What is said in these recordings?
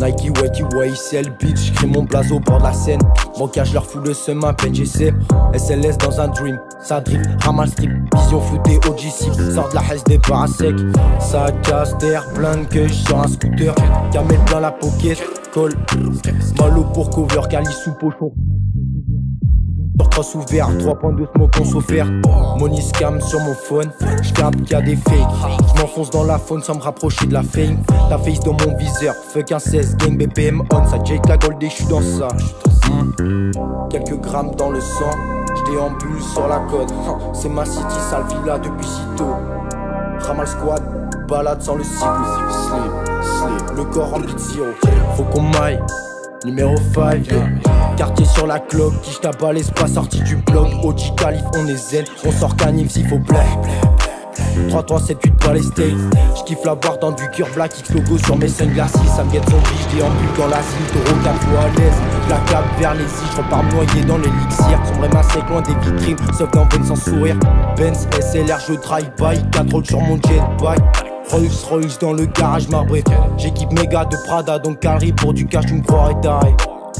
Nike, Wakey, YSL, Beach, j'crée mon blaze au bord de la scène. Mon cas, je leur fous le seum à peine, j'essaie. SLS dans un dream, ça drift, ramasse strip. Vision floutée, OG6, sort de la haisse des bars à sec. Ça casse, terre, plein que sur un scooter. Camel plein la pocket, col. Malo pour cover, cali sous pochon. Cross ouvert, 3 points de smoke on s'offert. Money scam sur mon phone, j'capte qu'il y a des fakes. J'm'enfonce dans la faune sans me rapprocher de la fame. Ta face dans mon viseur, fuck un 16, gang BPM on. Ça Jake la gold et j'suis dans ça. Quelques grammes dans le sang, j'déambule sur la côte. C'est ma city, sale villa depuis sitôt. Ramal squad, balade sans le cigo. Slip, le corps rempli de sirop. Faut qu'on m'aille. Numéro 5, yeah. Quartier sur la cloque, qui j'taballe, pas sorti du bloc. OG Calif, on est zen, on sort canif s'il faut plaît. 3, 3, 7, 8 par les steaks. J'kiffe la boire dans du cure black, X logo sur mes sunglasses. Ça me guette son biche, déambule dans la cime. Taureau 4 fois à l'aise, j'la cape vers les îles. J'repars noyé dans l'élixir. Sombre et ma sec loin des vitrines, sauf dans Benz sans sourire. Benz, SLR, je drive-by, 4 rolls sur mon jetpack. Rolls dans le garage marbré. J'équipe méga de Prada, donc carré pour du cash, tu me croirais taré.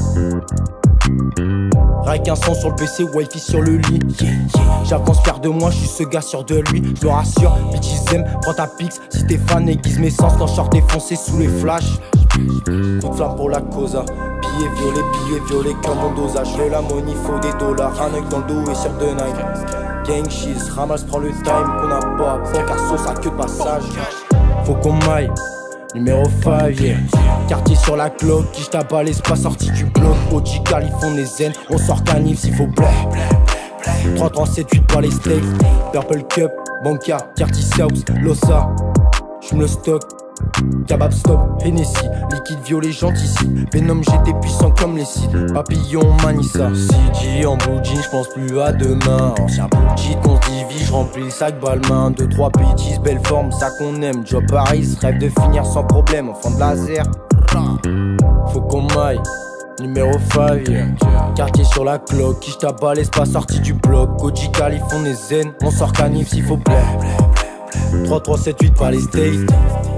Rec un son sur le PC, wifi sur le lit. J'avance fier de moi, je suis ce gars sûr de lui. Je le rassure, bitches aiment, prends ta pix. Si t'es fan, aiguise mes sens quand je sors défoncé sous les flashs. Coup de flamme pour la causa. Billets violets comme mon dosage. Je veux la money, faut des dollars. Un œil dans le dos et sur de night. Gang cheese, ramasse, prends le time qu'on a pas. Bon car sauce à que de passage. Faut qu'on m'aille. Numéro 5, yeah. Quartier sur la cloque, qui j'taballe, pas sorti du bloc. OG Calif, on est zen, on sort canif s'il faut plaît. 3, 3, 7, 8 par les steaks. Purple Cup, Banca, Curtis House, Losa. J'me le stock. Kebab stop, Hennessy, liquide violet gentilly. Venom j'étais puissant comme les cides. Papillon Manissa, CG en blue jean, j'pense plus à demain. Ancien bullshit qu'on se divise, j'remplis le sac balmain. 2, 3 bitches, belle forme, ça qu'on aime. Job Paris, rêve de finir sans problème au fond de laser. Faut qu'on m'aille. Numéro 5, yeah. Quartier sur la cloque, qui j'taballe, pas sorti du bloc. OG Calif, on est zen, on sort canif s'il faut plaît. 3, 3, 7, 8 par les steaks.